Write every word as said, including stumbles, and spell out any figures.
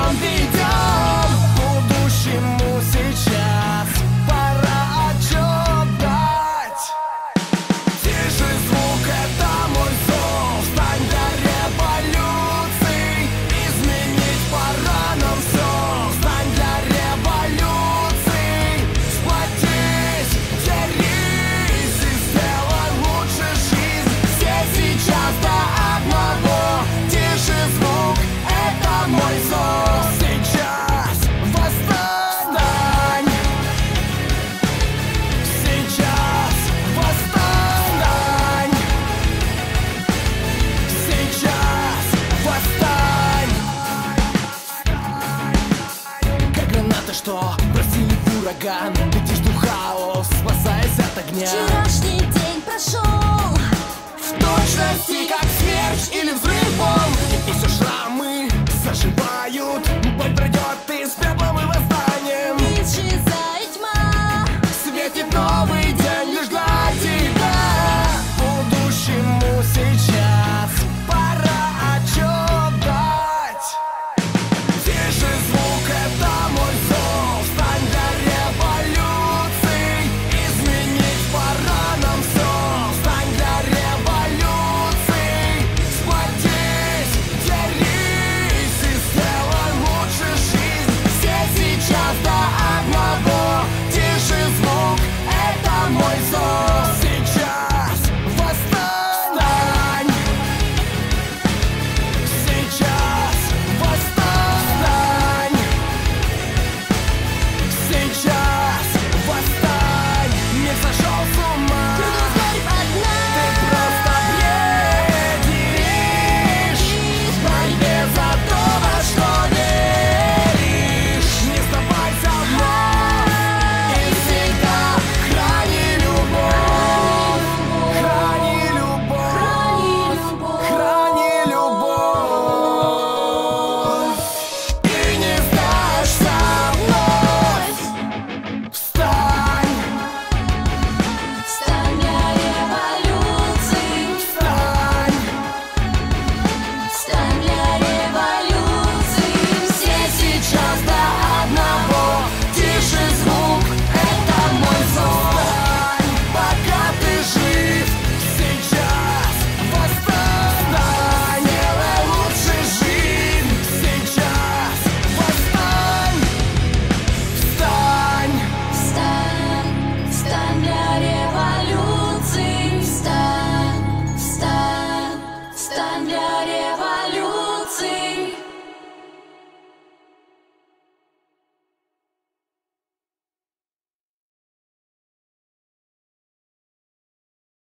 путем ведем к будущему сейчас. Пора отчет дать. Тише звук, это мой зов. Стань для революции. Изменить пора нам все. Стань для революции. Сплотись, дерись и сделай лучше жизнь. Все сейчас до одного. Тише звук, это мой зов. Сейчас восстань. Сейчас восстань. Сейчас восстань. Как граната, что бросили в ураган. Летишь в хаос, спасаясь от огня. Вчерашний день прошел В точности, как смерч или взрыв волн. И все шрамы заживают.